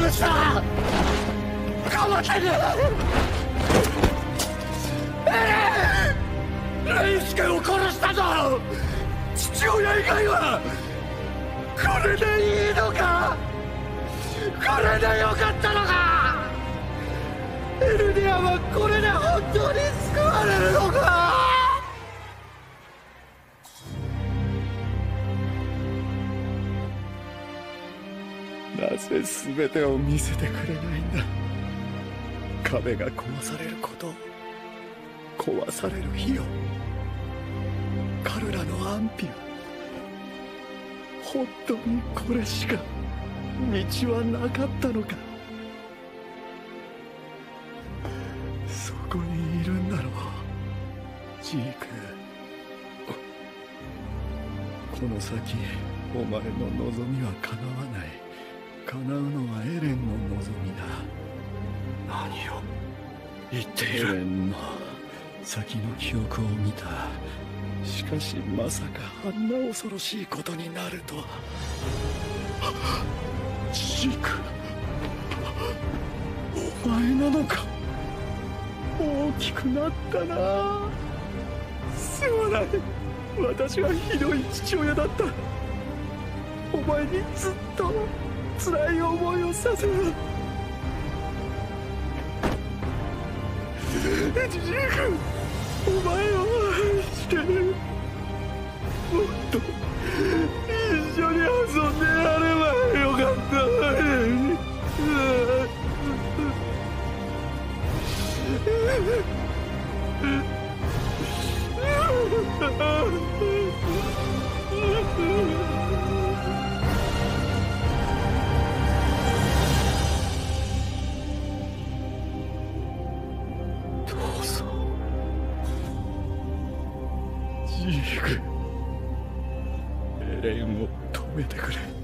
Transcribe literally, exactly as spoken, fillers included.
殺した。カマキリ。エレン、レイスケを殺したぞ。父親以外はこれでいいのか。これでよかったのか。エルディアはこれで本当に救われるのか。なぜ全てを見せてくれないんだ。壁が壊されること、壊される日を、カルラの安否を。本当にこれしか道はなかったのか。そこにいるんだろう、ジーク。この先お前の望みは叶わない。叶うのはエレンの望みだ。何を言っている。エレンの先の記憶を見た。しかしまさかあんな恐ろしいことになるとは。ジーク、お前なのか。大きくなったな。すまない、私はひどい父親だった。お前にずっと辛い思いをさせる。ジーク、お前を愛してる。もっと一緒に遊んでやればよかったのに。ジーク、エレンを止めてくれ。